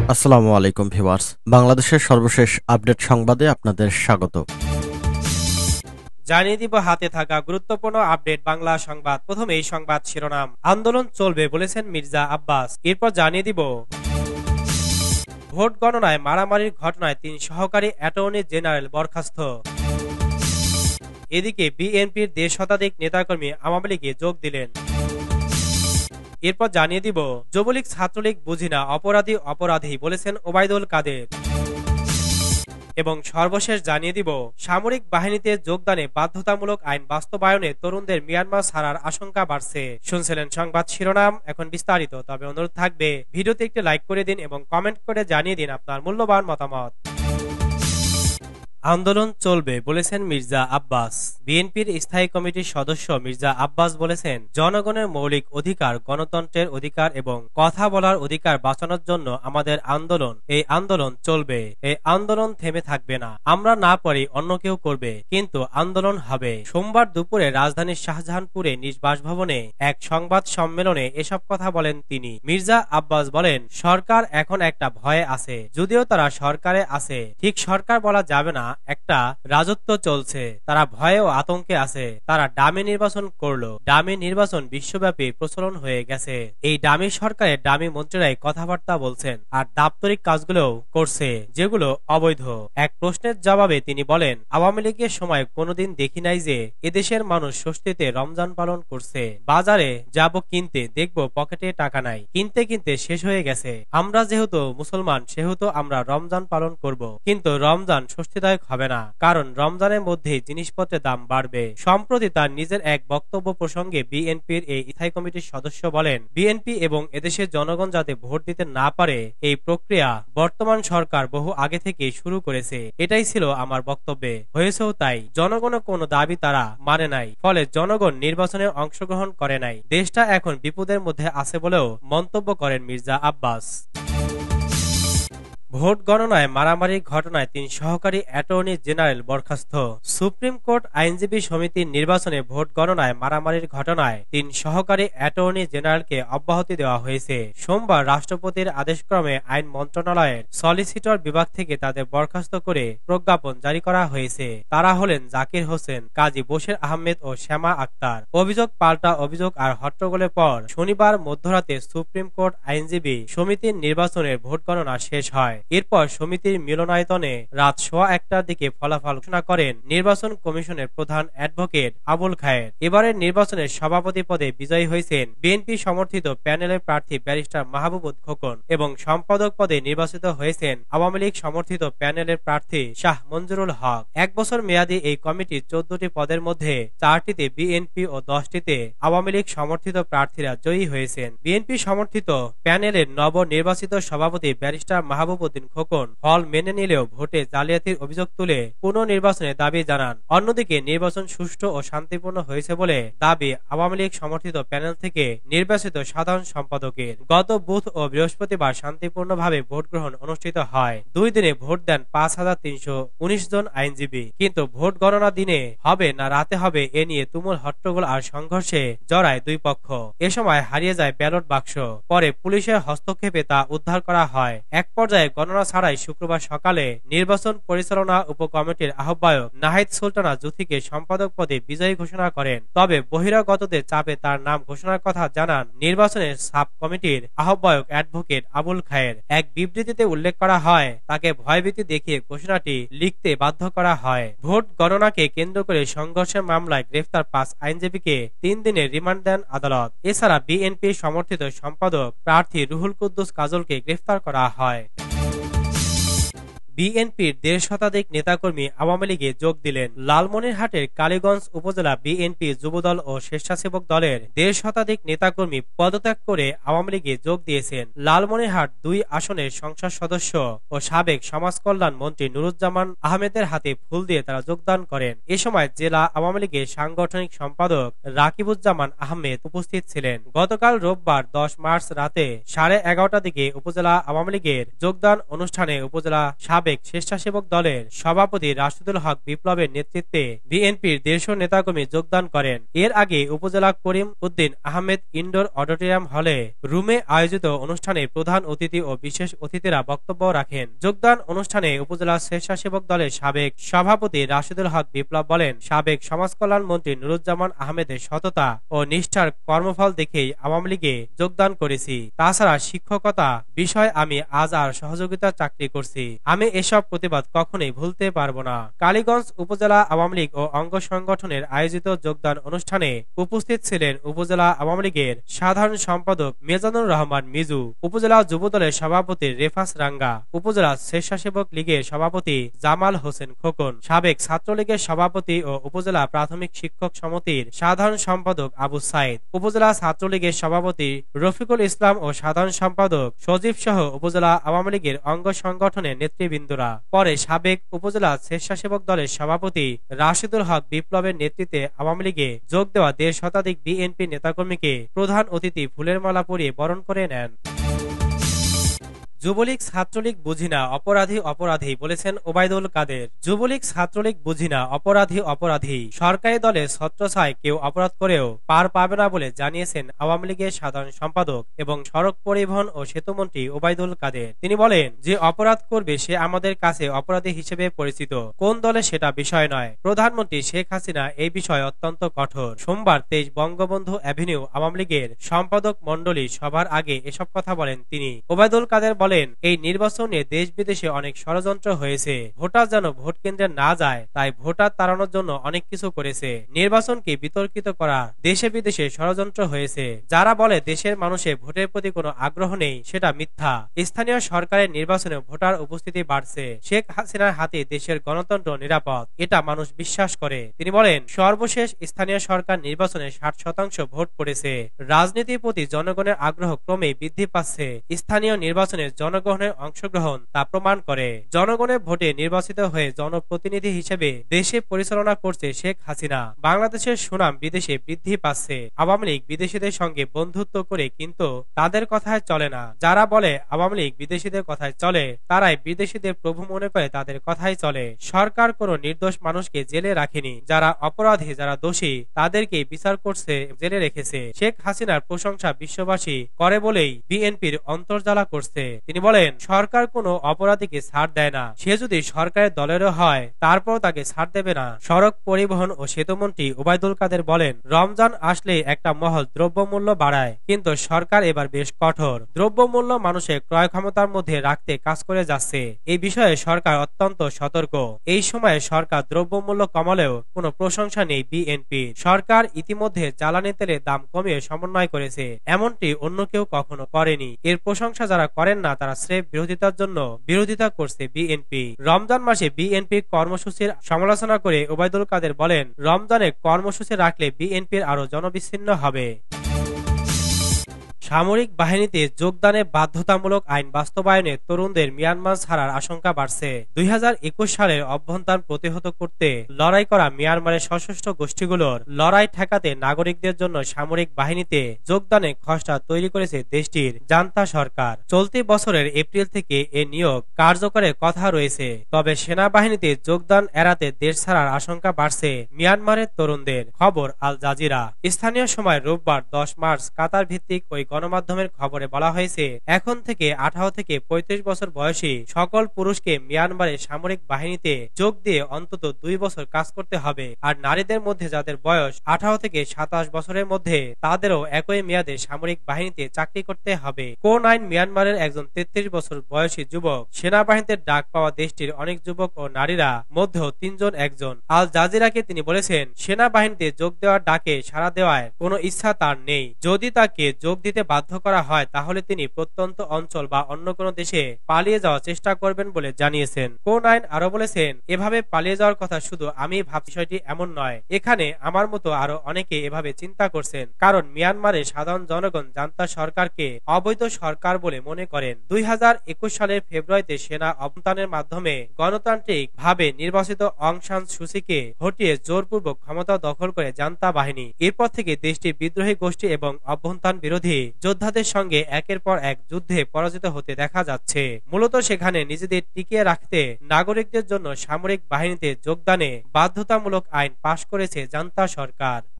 আসসালামু আলাইকুম ভিউয়ার্স, বাংলাদেশের সর্বশেষ আপডেট সংবাদে আপনাদের স্বাগত। জানিয়ে দিব হাতে থাকা গুরুত্বপূর্ণ আপডেট বাংলা সংবাদ। প্রথমে এই সংবাদ শিরোনাম, আন্দোলন চলবে বলেছেন মির্জা আব্বাস। এরপর জানিয়ে দিব ভোট গণনায় মারামারির ঘটনায় ৩ সহকারী অ্যাটর্নি জেনারেল বরখাস্ত। এদিকে বিএনপির ১.৫ শতাধিক নেতাকর্মী আওয়ামী লীগে যোগ দিলেন। এরপর জানিয়ে দিব যুবলীগ ছাত্রলীগ বুঝি না, অপরাধী অপরাধী বলেছেন ওবায়দুল কাদের। এবং সর্বশেষ জানিয়ে দিব সামরিক বাহিনীতে যোগদানে বাধ্যতামূলক আইন বাস্তবায়নে তরুণদের মিয়ানমার ছাড়ার আশঙ্কা বাড়ছে। শুনছিলেন সংবাদ শিরোনাম, এখন বিস্তারিত। তবে অনুরোধ থাকবে ভিডিওতে একটি লাইক করে দিন এবং কমেন্ট করে জানিয়ে দিন আপনার মূল্যবান মতামত। আন্দোলন চলবে বলেছেন মির্জা আব্বাস। বিএনপির স্থায়ী কমিটির সদস্য মির্জা আব্বাস বলেছেন, জনগণের মৌলিক অধিকার, গণতন্ত্রের অধিকার এবং কথা বলার অধিকার বাঁচানোর জন্য আমাদের আন্দোলন, এই আন্দোলন চলবে। এই আন্দোলন থেমে থাকবে না। আমরা না পারি অন্য কেউ করবে, কিন্তু আন্দোলন হবে। সোমবার দুপুরে রাজধানীর শাহজাহানপুরে নিজ বাসভবনে এক সংবাদ সম্মেলনে এসব কথা বলেন তিনি। মির্জা আব্বাস বলেন, সরকার এখন একটা ভয়ে আছে, যদিও তারা সরকারে আছে, ঠিক সরকার বলা যাবে না, একটা রাজত্ব চলছে। তারা ভয়ে ও আতঙ্কে আছে। তারা ডামি নির্বাচন করলো। ডামি নির্বাচন বিশ্বব্যাপী প্রচলন হয়ে গেছে। এই ডামি সরকারের ডামি মন্ত্রীরাই কথাবার্তা বলছেন আর দাপ্তরিক কাজগুলো করছে, যেগুলো অবৈধ। এক প্রশ্নের জবাবে তিনি বলেন, আওয়ামী লীগের সময় কোনোদিন দেখি নাই যে এদেশের মানুষ স্বস্তিতে রমজান পালন করছে। বাজারে যাব কিনতে, দেখবো পকেটে টাকা নাই, কিনতে কিনতে শেষ হয়ে গেছে। আমরা যেহেতু মুসলমান, সেহেতু আমরা রমজান পালন করব, কিন্তু রমজান স্বস্তিদায়ক হবে না, কারণ রমজানের মধ্যে জিনিসপত্রের দাম বাড়বে। সম্প্রতি তার নিজের এক বক্তব্য প্রসঙ্গে বিএনপির এই স্থায়ী কমিটির সদস্য বলেন, বিএনপি এবং এদেশের জনগণ যাতে ভোট দিতে না পারে, এই প্রক্রিয়া বর্তমান সরকার বহু আগে থেকে শুরু করেছে। এটাই ছিল আমার বক্তব্যে, হয়েছেও তাই। জনগণের কোনো দাবি তারা মানে নাই, ফলে জনগণ নির্বাচনে অংশগ্রহণ করে নাই। দেশটা এখন বিপদের মধ্যে আছে বলেও মন্তব্য করেন মির্জা আব্বাস। ভোট গণনায় মারামারির ঘটনায় ৩ সহকারী অ্যাটর্নি জেনারেল বরখাস্ত। সুপ্রিম কোর্ট আইনজীবী সমিতির নির্বাচনে ভোট গণনায় মারামারির ঘটনায় ৩ সহকারী অ্যাটর্নি জেনারেলকে অব্যাহতি দেওয়া হয়েছে। সোমবার রাষ্ট্রপতির আদেশক্রমে আইন মন্ত্রণালয়ের সলিসিটর বিভাগ থেকে তাদের বরখাস্ত করে প্রজ্ঞাপন জারি করা হয়েছে। তারা হলেন জাকির হোসেন, কাজী বশির আহমেদ ও শ্যামা আক্তার। অভিযোগ পাল্টা অভিযোগ আর হট্টগোলের পর শনিবার মধ্যরাতে সুপ্রিম কোর্ট আইনজীবী সমিতির নির্বাচনের ভোট গণনা শেষ হয়। এরপর সমিতির মিলনায়তনে রাত 1:15টার দিকে ফলাফল ঘোষণা করেন নির্বাচন কমিশনের প্রধান অ্যাডভোকেট আবুল খায়ের। এবারের নির্বাচনের সভাপতি পদে বিজয়ী হয়েছেন বিএনপি সমর্থিত প্যানেলের প্রার্থী ব্যারিস্টার মাহবুব খোকন এবং সম্পাদক পদে নির্বাচিত হয়েছেন আওয়ামী লীগ সমর্থিত প্যানেলের প্রার্থী শাহ মঞ্জুরুল হক। 1 বছর মেয়াদী এই কমিটির 14টি পদের মধ্যে 4টিতে বিএনপি ও 10টিতে আওয়ামী লীগ সমর্থিত প্রার্থীরা জয়ী হয়েছেন। বিএনপি সমর্থিত প্যানেলের নবনির্বাচিত সভাপতি ব্যারিস্টার মাহবুব খোকন ফল মেনে নিলেও ভোটে জালিয়াতির অভিযোগ তুলে পুনর্নির্বাচনের দাবি জানান। অন্যদিকে নির্বাচন সুষ্ঠু ও শান্তিপূর্ণ হয়েছে বলে দাবি আওয়ামী লীগ সমর্থিত প্যানেল থেকে নির্বাচিত সাধারণ সম্পাদকের। গত বুধ ও বৃহস্পতিবার শান্তিপূর্ণভাবে ভোট গ্রহণ অনুষ্ঠিত হয়। 2 দিনে ভোট দেন 5,319 জন আইনজীবী। কিন্তু ভোট গণনা দিনে হবে না রাতে হবে, এ নিয়ে তুমুল হট্টগোল আর সংঘর্ষে জড়ায় দুই পক্ষ। এ সময় হারিয়ে যায় ব্যালট বাক্স। পরে পুলিশের হস্তক্ষেপে তা উদ্ধার করা হয়। এক পর্যায়ে গণনা ছাড়াই শুক্রবার সকালে নির্বাচন পরিচালনা উপকমিটির আহ্বায়ক নাহিদ সুলতানা জুথিকে সম্পাদক পদে বিজয়ী ঘোষণা করেন। তবে বহিরাগতদের চাপে তার নাম ঘোষণার কথা জানান নির্বাচনের সাব কমিটির আহ্বায়ক অ্যাডভোকেট আবুল খায়ের। এক বিবৃতিতে উল্লেখ করা হয়, তাকে ভয়ভীতি দেখিয়ে ঘোষণাটি লিখতে বাধ্য করা হয়। ভোট গণনাকে কেন্দ্র করে সংঘর্ষের মামলায় গ্রেফতার 5 আইনজীবীকে 3 দিনের রিমান্ড দেন আদালত। এছাড়া বিএনপি সমর্থিত সম্পাদক প্রার্থী রুহুল কুদ্দুস কাজলকে গ্রেফতার করা হয়। বিএনপির 1.৫ শতাধিক নেতাকর্মী আওয়ামী লীগে যোগ দিলেন। লালমনিরহাটের কালীগঞ্জ উপজেলা বিএনপি যুবদল ও স্বেচ্ছাসেবক দলের 1.৫ শতাধিক নেতাকর্মী পদত্যাগ করে আওয়ামী লীগে যোগ দিয়েছেন। লালমনিরহাট 2 আসনের সংসদ সদস্য ও সাবেক সমাজ কল্যাণ মন্ত্রী নুরুজ্জামান আহমেদের হাতে ফুল দিয়ে তারা যোগদান করেন। এ সময় জেলা আওয়ামী লীগের সাংগঠনিক সম্পাদক রাকিবুজ্জামান আহমেদ উপস্থিত ছিলেন। গতকাল রোববার 10 মার্চ রাতে 11:30টার দিকে উপজেলা আওয়ামী লীগের যোগদান অনুষ্ঠানে উপজেলা সাবেক সাবেক স্বেচ্ছাসেবক দলের সভাপতি রাশিদুল হক বিপ্লবের নেতৃত্বে বিএনপির 150 নেতাকর্মী যোগদান করেন। এর আগে উপজেলা করিম উদ্দিন আহমেদ ইনডোর অডিটোরিয়াম হলে রুমে আয়োজিত অনুষ্ঠানে প্রধান অতিথি ও বিশেষ অতিথিরা বক্তব্য রাখেন। যোগদান অনুষ্ঠানে উপজেলা স্বেচ্ছাসেবক দলের সাবেক সভাপতি রাশিদুল হক বিপ্লব বলেন, সাবেক সমাজকল্যাণ মন্ত্রী নুরুজ্জামান আহমেদের সততা ও নিষ্ঠার কর্মফল দেখেই আওয়ামী লীগে যোগদান করেছি। তাছাড়া শিক্ষকতা বিষয় আমি আজ আর সহযোগিতা চাকরি করছি। আমি এসব প্রতিবাদ কখনোই ভুলতে পারবো না। কালীগঞ্জ উপজেলা আওয়ামী লীগ ও অঙ্গ সংগঠনের আয়োজিত যোগদান অনুষ্ঠানে উপস্থিত ছিলেন উপজেলা আওয়ামী লীগের সাধারণ সম্পাদক মেজানুর রহমান মিজু, উপজেলা যুবদলের সভাপতি রেফাস রাঙ্গা, উপজেলা স্বেচ্ছাসেবক লীগের সভাপতি জামাল হোসেন খোকন, সাবেক ছাত্রলীগের সভাপতি ও উপজেলা প্রাথমিক শিক্ষক সমিতির সাধারণ সম্পাদক আবু সাইদ, উপজেলা ছাত্রলীগের সভাপতি রফিকুল ইসলাম ও সাধারণ সম্পাদক সজীব সহ উপজেলা আওয়ামী লীগের অঙ্গ সংগঠনের নেতৃবৃন্দরা। পরে সাবেক উপজেলা স্বেচ্ছাসেবক দলের সভাপতি রাশিদুল হক বিপ্লবের নেতৃত্বে আওয়ামী লীগে যোগ দেওয়া 1.5 শতাধিক বিএনপি নেতাকর্মীকে প্রধান অতিথি ফুলের মালা পরিয়ে বরণ করে নেন। যুবলীগ ছাত্রলীগ বুঝি না, অপরাধী অপরাধী বলেছেন ওবায়দুল কাদের। যুবলীগ ছাত্রলীগ বুঝি না, অপরাধী অপরাধী। সরকারি দলে ছত্রছায় কেউ অপরাধ করেও পার পাবে না বলে জানিয়েছেন আওয়ামী লীগের সাধারণ সম্পাদক এবং সড়ক পরিবহন ও সেতুমন্ত্রী ওবায়দুল কাদের। তিনি বলেন, যে অপরাধ করবে সে আমাদের কাছে অপরাধী হিসেবে পরিচিত, কোন দলে সেটা বিষয় নয়। প্রধানমন্ত্রী শেখ হাসিনা এই বিষয়ে অত্যন্ত কঠোর। সোমবার 23 বঙ্গবন্ধু অ্যাভিনিউ আওয়ামী লীগের সম্পাদক মন্ডলী সভার আগে এসব কথা বলেন তিনি। ওবায়দুল কাদের বলেন, এই নির্বাচনে দেশ বিদেশে অনেক ষড়যন্ত্র হয়েছে। ভোটার যেন ভোট কেন্দ্রে না যায় তাই ভোটার তাড়ানোর জন্য অনেক কিছু করেছে। নির্বাচনকে বিতর্কিত করা দেশে বিদেশে ষড়যন্ত্র হয়েছে। যারা বলে দেশের মানুষের ভোটের প্রতি কোনো আগ্রহ নেই সেটা মিথ্যা। স্থানীয় সরকারের নির্বাচনে ভোটার উপস্থিতি বাড়ছে। শেখ হাসিনার হাতে দেশের গণতন্ত্র নিরাপদ, এটা মানুষ বিশ্বাস করে। তিনি বলেন, সর্বশেষ স্থানীয় সরকার নির্বাচনে 60% ভোট পড়েছে। রাজনীতির প্রতি জনগণের আগ্রহ ক্রমেই বৃদ্ধি পাচ্ছে। স্থানীয় নির্বাচনে জনগণের অংশগ্রহণ তা প্রমাণ করে। জনগণের ভোটে নির্বাচিত হয়ে জনপ্রতিনিধি হিসেবে দেশে পরিচালনা করছে শেখ হাসিনা। বাংলাদেশের সুনাম বিদেশে বৃদ্ধি পাচ্ছে। আওয়ামী লীগ বিদেশিদের সঙ্গে বন্ধুত্ব করে কিন্তু তাদের কথায় চলে না। যারা বলে আওয়ামী লীগ বিদেশিদের কথায় চলে তারাই বিদেশিদের প্রভু মনে করে তাদের কথাই চলে। সরকার কোনো নির্দোষ মানুষকে জেলে রাখেনি। যারা অপরাধী, যারা দোষী তাদেরকে বিচার করছে, জেলে রেখেছে। শেখ হাসিনার প্রশংসা বিশ্ববাসী করে বলেই বিএনপির অন্তর্জালা করছে। তিনি বলেন, সরকার কোনো অপরাধীকে ছাড় দেয় না। সে যদি সরকারের দলেরও হয় তারপর তাকে ছাড় দেবে না। সড়ক পরিবহন ও সেতুমন্ত্রী ওবায়দুল কাদের বলেন, রমজান আসলে একটা মহল দ্রব্যমূল্য বাড়ায়, কিন্তু সরকার এবার বেশ কঠোর। দ্রব্যমূল্য মানুষের ক্রয় ক্ষমতার মধ্যে রাখতে কাজ করে যাচ্ছে। এই বিষয়ে সরকার অত্যন্ত সতর্ক। এই সময়ে সরকার দ্রব্যমূল্য কমালেও কোনো প্রশংসা নেই বিএনপি। সরকার ইতিমধ্যে জ্বালানি তেলের দাম কমিয়ে সমন্বয় করেছে, এমনটি অন্য কেউ কখনো করেনি। এর প্রশংসা যারা করেন না তারা স্রেফ বিরোধিতার জন্য বিরোধিতা করছে বিএনপি। রমজান মাসে বিএনপির কর্মসূচির সমালোচনা করে ওবায়দুল কাদের বলেন, রমজানে কর্মসূচি রাখলে বিএনপির আরো জনবিচ্ছিন্ন হবে। সামরিক বাহিনীতে যোগদানে বাধ্যতামূলক আইন বাস্তবায়নে তরুণদের মিয়ানমার ছাড়ার আশঙ্কা বাড়ছে। 2021 সালের অভ্যন্তর প্রতিহত করতে লড়াই করা মিয়ানমারের সশস্ত্র গোষ্ঠীগুলোর লড়াই ঠেকাতে নাগরিকদের জন্য সামরিক বাহিনীতে যোগদানে খসড়া তৈরি করেছে দেশটির জান্তা সরকার। চলতি বছরের এপ্রিল থেকে এ নিয়োগ কার্যকরের কথা রয়েছে। তবে সেনাবাহিনীতে যোগদান এড়াতে দেশ ছাড়ার আশঙ্কা বাড়ছে মিয়ানমারের তরুণদের। খবর আল জাজিরা। স্থানীয় সময় রোববার 10 মার্চ কাতার ভিত্তিক ওই গণমাধ্যমের খবরে বলা হয়েছে, এখন থেকে 18 থেকে 35 বছর বয়সী সকল পুরুষকে মিয়ানমারের সামরিক বাহিনীতে যোগ দিয়ে অন্তত 2 বছর কাজ করতে হবে। আর নারীদের মধ্যে যাদের বয়স 18 থেকে 27 বছরের মধ্যে তাদেরও একই মেয়াদে সামরিক বাহিনীতে চাকরি করতে হবে। কোন আইন মিয়ানমারের একজন 33 বছর বয়সী যুবক সেনাবাহিনীতে ডাক পাওয়া দেশটির অনেক যুবক ও নারীরা মধ্যেও 3 জন একজন। আল জাজিরাকে তিনি বলেছেন, সেনাবাহিনীতে যোগ দেওয়ার ডাকে সাড়া দেওয়ার কোনো ইচ্ছা তার নেই। যদি তাকে যোগ দিতে বাধ্য করা হয় তাহলে তিনি প্রত্যন্ত অঞ্চল বা অন্য কোনো দেশে পালিয়ে যাওয়ার চেষ্টা করবেন বলে জানিয়েছেন। কোন আইন আরো বলেছেন, এভাবে পালিয়ে যাওয়ার কথা শুধু আমি ভাবছি, বিষয়টি এমন নয়। এখানে আমার মতো আরো অনেকে এভাবে চিন্তা করছেন, কারণ মিয়ানমারের সাধারণ জনগণ জান্তা সরকারকে অবৈধ সরকার বলে মনে করেন। 2021 সালের ফেব্রুয়ারিতে সেনা অভ্যুত্থানের মাধ্যমে গণতান্ত্রিক ভাবে নির্বাচিত অং সান সুচিকে হটিয়ে জোরপূর্বক ক্ষমতা দখল করে জান্তা বাহিনী। এরপর থেকে দেশটির বিদ্রোহী গোষ্ঠী এবং অভ্যুত্থান বিরোধী যোদ্ধাদের সঙ্গে একের পর এক যুদ্ধে পরাজিত হতে দেখা যাচ্ছে। মূলত সেখানে নিজেদের টিকিয়ে রাখতে নাগরিকদের জন্য সামরিক বাহিনীতে যোগদানে বাধ্যতামূলক আইন পাশ করেছে জান্তা সরকার।